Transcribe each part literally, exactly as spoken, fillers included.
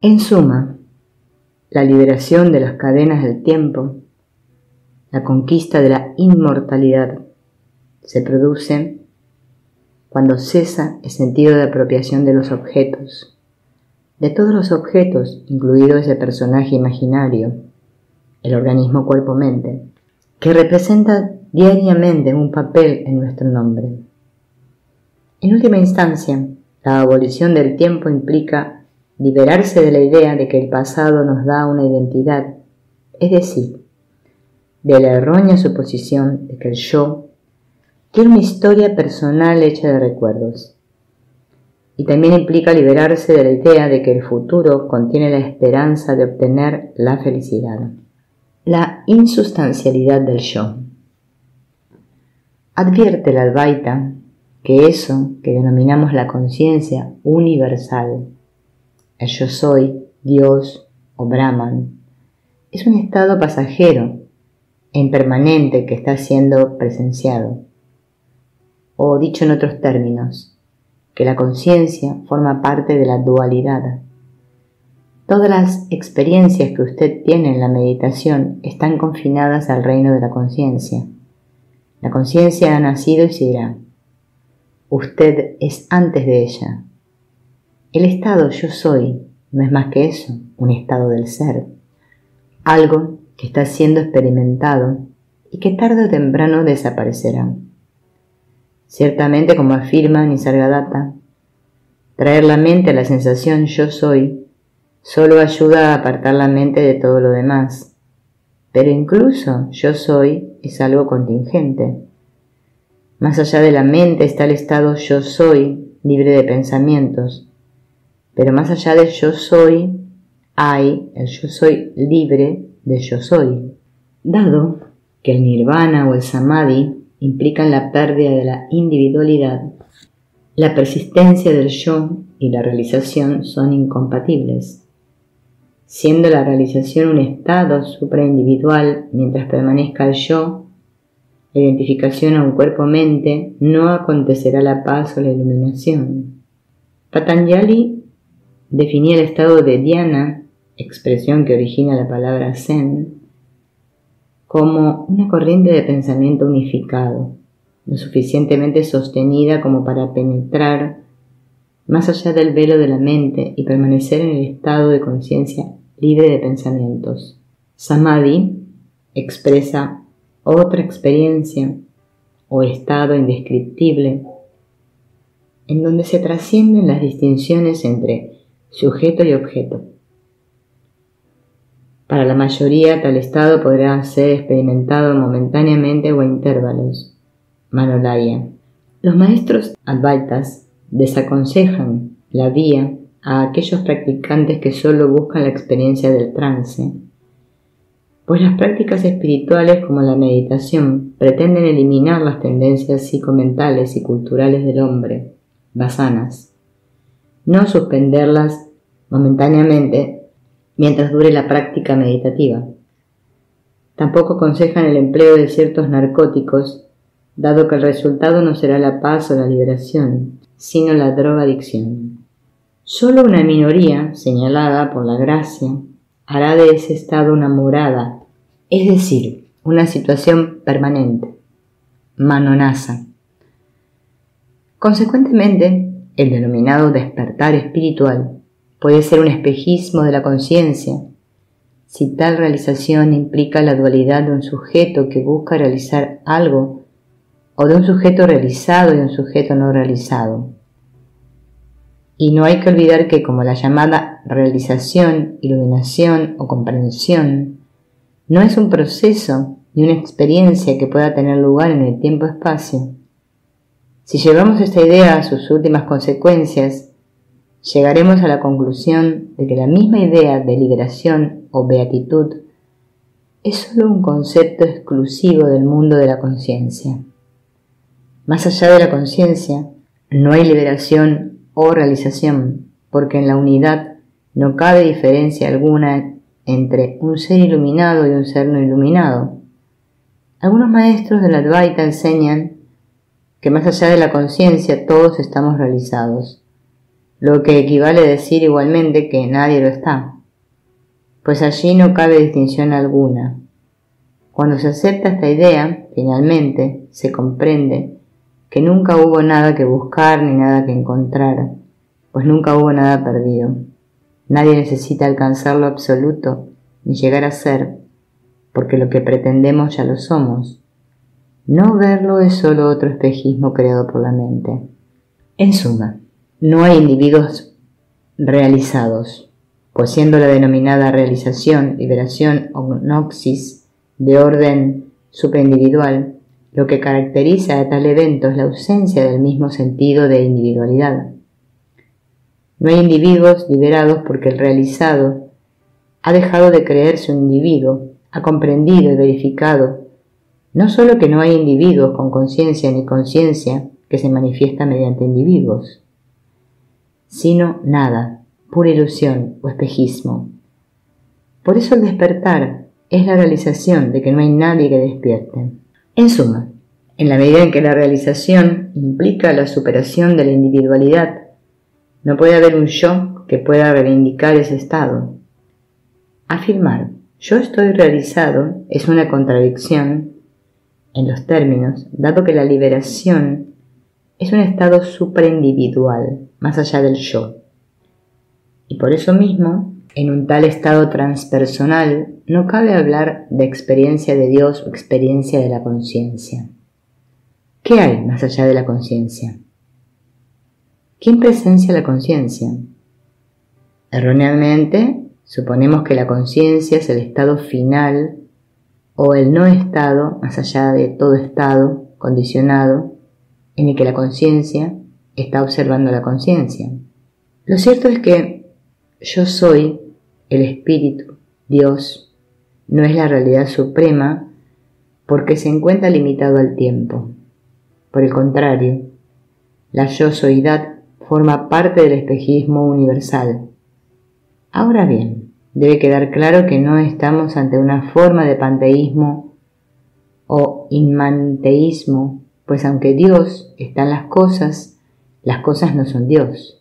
En suma, la liberación de las cadenas del tiempo, la conquista de la inmortalidad, se produce cuando cesa el sentido de apropiación de los objetos, de todos los objetos, incluido ese personaje imaginario, el organismo cuerpo-mente, que representa diariamente un papel en nuestro nombre. En última instancia, la abolición del tiempo implica liberarse de la idea de que el pasado nos da una identidad, es decir, de la errónea suposición de que el yo tiene una historia personal hecha de recuerdos. Y también implica liberarse de la idea de que el futuro contiene la esperanza de obtener la felicidad. La insustancialidad del yo. Advierte el Advaita que eso que denominamos la conciencia universal, el yo soy, Dios o Brahman, es un estado pasajero e impermanente que está siendo presenciado. O dicho en otros términos, que la conciencia forma parte de la dualidad. Todas las experiencias que usted tiene en la meditación están confinadas al reino de la conciencia. La conciencia ha nacido y se irá. Usted es antes de ella. El estado yo soy no es más que eso, un estado del ser, algo que está siendo experimentado y que tarde o temprano desaparecerá. Ciertamente, como afirma Nisargadatta, traer la mente a la sensación yo soy solo ayuda a apartar la mente de todo lo demás, pero incluso yo soy es algo contingente. Más allá de la mente está el estado yo soy libre de pensamientos, pero más allá del yo soy hay el yo soy libre de yo soy. Dado que el nirvana o el samadhi implican la pérdida de la individualidad, la persistencia del yo y la realización son incompatibles, siendo la realización un estado supraindividual mientras permanezca el yo. La identificación a un cuerpo-mente no acontecerá la paz o la iluminación. Patanjali definía el estado de dhyana, expresión que origina la palabra zen, como una corriente de pensamiento unificado, lo suficientemente sostenida como para penetrar más allá del velo de la mente y permanecer en el estado de conciencia libre de pensamientos. Samadhi expresa otra experiencia o estado indescriptible en donde se trascienden las distinciones entre sujeto y objeto. Para la mayoría tal estado podrá ser experimentado momentáneamente o a intervalos. Manolaya. Los maestros advaitas desaconsejan la vía a aquellos practicantes que solo buscan la experiencia del trance, pues las prácticas espirituales como la meditación pretenden eliminar las tendencias psicomentales y culturales del hombre, vasanas, no suspenderlas momentáneamente mientras dure la práctica meditativa. Tampoco aconsejan el empleo de ciertos narcóticos, dado que el resultado no será la paz o la liberación, sino la drogadicción. Solo una minoría, señalada por la gracia, hará de ese estado una morada, es decir, una situación permanente, manonasa. Consecuentemente, el denominado despertar espiritual puede ser un espejismo de la conciencia, si tal realización implica la dualidad de un sujeto que busca realizar algo o de un sujeto realizado y un sujeto no realizado. Y no hay que olvidar que como la llamada realización, iluminación o comprensión no es un proceso ni una experiencia que pueda tener lugar en el tiempo-espacio, si llevamos esta idea a sus últimas consecuencias, llegaremos a la conclusión de que la misma idea de liberación o beatitud es solo un concepto exclusivo del mundo de la conciencia. Más allá de la conciencia, no hay liberación o realización, porque en la unidad no cabe diferencia alguna entre un ser iluminado y un ser no iluminado. Algunos maestros del Advaita enseñan que más allá de la conciencia todos estamos realizados, lo que equivale a decir igualmente que nadie lo está, pues allí no cabe distinción alguna. Cuando se acepta esta idea, finalmente se comprende que nunca hubo nada que buscar ni nada que encontrar, pues nunca hubo nada perdido. Nadie necesita alcanzar lo absoluto ni llegar a ser, porque lo que pretendemos ya lo somos. No verlo es solo otro espejismo creado por la mente. En suma, no hay individuos realizados, pues siendo la denominada realización, liberación o gnosis de orden superindividual, lo que caracteriza a tal evento es la ausencia del mismo sentido de individualidad. No hay individuos liberados porque el realizado ha dejado de creerse un individuo, ha comprendido y verificado no solo que no hay individuos con conciencia ni conciencia que se manifiesta mediante individuos, sino nada, pura ilusión o espejismo. Por eso el despertar es la realización de que no hay nadie que despierte. En suma, en la medida en que la realización implica la superación de la individualidad, no puede haber un yo que pueda reivindicar ese estado. Afirmar yo estoy realizado es una contradicción en los términos, dado que la liberación es un estado supraindividual, más allá del yo. Y por eso mismo, en un tal estado transpersonal, no cabe hablar de experiencia de Dios o experiencia de la conciencia. ¿Qué hay más allá de la conciencia? ¿Quién presencia la conciencia? Erróneamente, suponemos que la conciencia es el estado final o el no estado, más allá de todo estado condicionado, en el que la conciencia está observando la conciencia. Lo cierto es que yo soy, el espíritu, Dios, no es la realidad suprema porque se encuentra limitado al tiempo. Por el contrario, la yo-soidad forma parte del espejismo universal. Ahora bien, debe quedar claro que no estamos ante una forma de panteísmo o inmanteísmo, pues aunque Dios está en las cosas, las cosas no son Dios.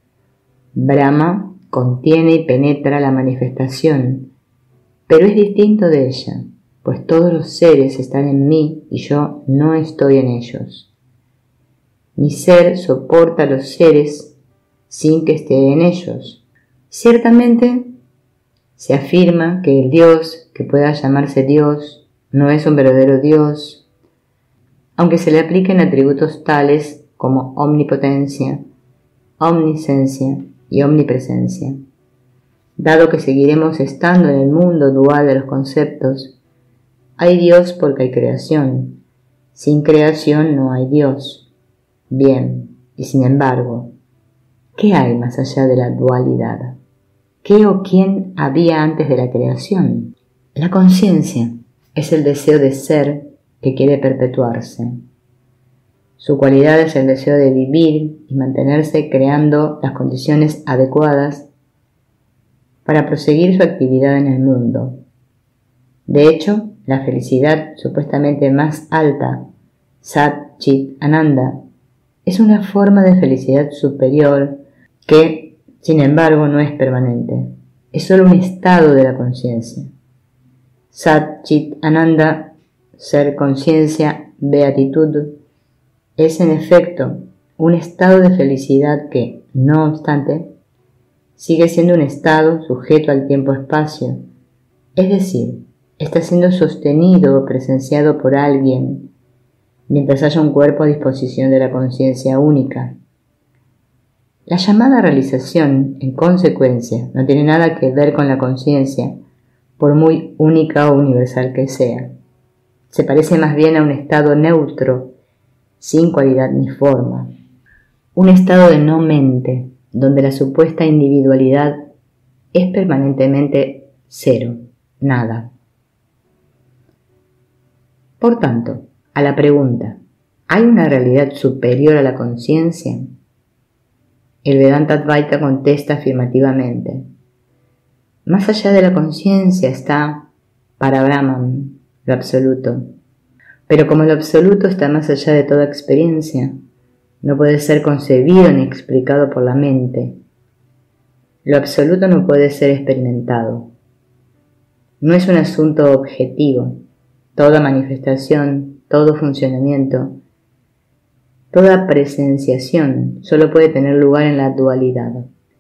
Brahma contiene y penetra la manifestación, pero es distinto de ella, pues todos los seres están en mí y yo no estoy en ellos. Mi ser soporta a los seres sin que esté en ellos. Ciertamente, se afirma que el Dios, que pueda llamarse Dios, no es un verdadero Dios, aunque se le apliquen atributos tales como omnipotencia, omniscencia y omnipresencia. Dado que seguiremos estando en el mundo dual de los conceptos, hay Dios porque hay creación. Sin creación no hay Dios. Bien, y sin embargo, ¿qué hay más allá de la dualidad? ¿Qué o quién había antes de la creación? La conciencia es el deseo de ser que quiere perpetuarse. Su cualidad es el deseo de vivir y mantenerse creando las condiciones adecuadas para proseguir su actividad en el mundo. De hecho, la felicidad supuestamente más alta, Sat Chit Ananda, es una forma de felicidad superior que, sin embargo, no es permanente. Es solo un estado de la conciencia. Sat Chit Ananda, ser conciencia, beatitud, es en efecto un estado de felicidad que, no obstante, sigue siendo un estado sujeto al tiempo-espacio, es decir, está siendo sostenido o presenciado por alguien mientras haya un cuerpo a disposición de la conciencia única. La llamada realización, en consecuencia, no tiene nada que ver con la conciencia, por muy única o universal que sea. Se parece más bien a un estado neutro, sin cualidad ni forma. Un estado de no mente, donde la supuesta individualidad es permanentemente cero, nada. Por tanto, a la pregunta, ¿hay una realidad superior a la conciencia? El Vedanta Advaita contesta afirmativamente. Más allá de la conciencia está, para Brahman, lo absoluto. Pero como lo absoluto está más allá de toda experiencia, no puede ser concebido ni explicado por la mente. Lo absoluto no puede ser experimentado. No es un asunto objetivo. Toda manifestación, todo funcionamiento, toda presenciación solo puede tener lugar en la dualidad.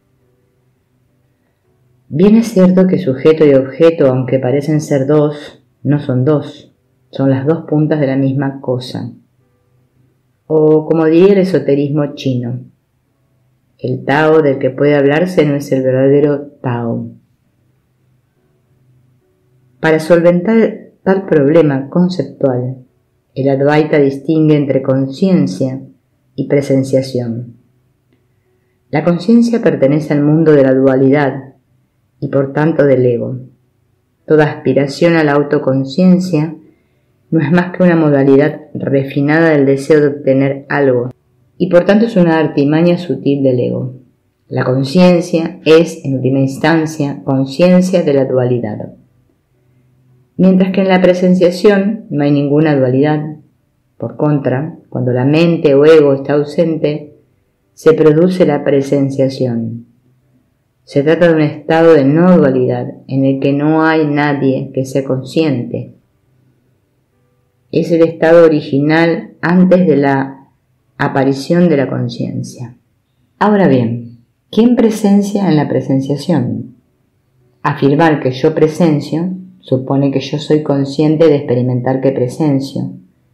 Bien es cierto que sujeto y objeto, aunque parecen ser dos, no son dos, son las dos puntas de la misma cosa. O como diría el esoterismo chino, el Tao del que puede hablarse no es el verdadero Tao. Para solventar tal problema conceptual, el Advaita distingue entre conciencia y presenciación. La conciencia pertenece al mundo de la dualidad y por tanto del ego. Toda aspiración a la autoconciencia no es más que una modalidad refinada del deseo de obtener algo y por tanto es una artimaña sutil del ego. La conciencia es, en última instancia, conciencia de la dualidad. Mientras que en la presenciación no hay ninguna dualidad. Por contra, cuando la mente o ego está ausente, se produce la presenciación. Se trata de un estado de no dualidad en el que no hay nadie que sea consciente. Es el estado original antes de la aparición de la conciencia. Ahora bien, ¿quién presencia en la presenciación? Afirmar que yo presencio supone que yo soy consciente de experimentar que presencio,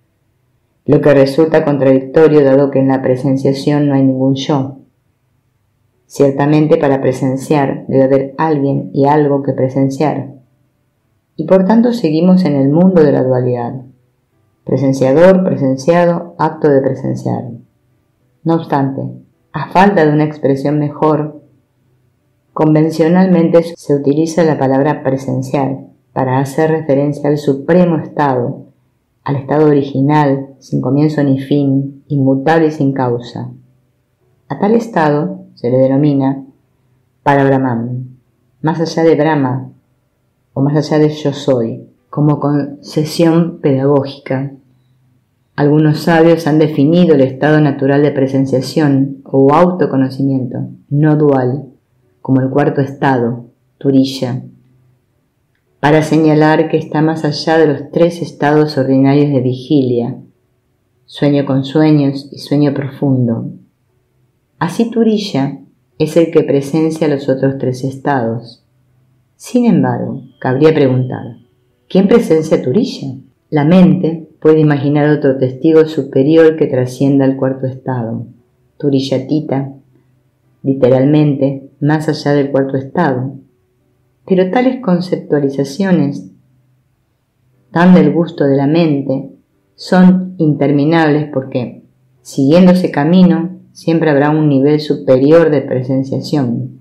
lo que resulta contradictorio dado que en la presenciación no hay ningún yo. Ciertamente para presenciar debe haber alguien y algo que presenciar, y por tanto seguimos en el mundo de la dualidad, presenciador, presenciado, acto de presenciar. No obstante, a falta de una expresión mejor, convencionalmente se utiliza la palabra presenciar para hacer referencia al supremo estado, al estado original, sin comienzo ni fin, inmutable y sin causa. A tal estado se le denomina Parabrahman, más allá de Brahma o más allá de yo soy, como concesión pedagógica. Algunos sabios han definido el estado natural de presenciación o autoconocimiento, no dual, como el cuarto estado, Turiya, para señalar que está más allá de los tres estados ordinarios de vigilia, sueño con sueños y sueño profundo. Así Turiya es el que presencia los otros tres estados. Sin embargo, cabría preguntar, ¿quién presencia Turiya? La mente puede imaginar otro testigo superior que trascienda al cuarto estado, Turiyatita, literalmente, más allá del cuarto estado. Pero tales conceptualizaciones, tan del gusto de la mente, son interminables porque, siguiendo ese camino, siempre habrá un nivel superior de presenciación.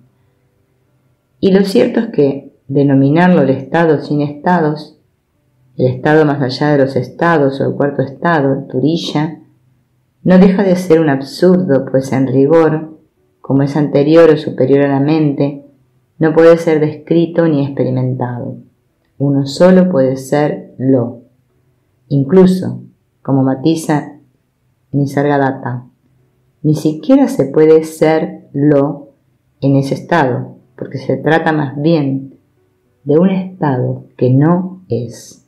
Y lo cierto es que denominarlo el estado sin estados, el estado más allá de los estados o el cuarto estado, Turiya, no deja de ser un absurdo, pues en rigor, como es anterior o superior a la mente, no puede ser descrito ni experimentado. Uno solo puede ser lo. Incluso, como matiza Nisargadatta, ni siquiera se puede ser lo en ese estado, porque se trata más bien de un estado que no es.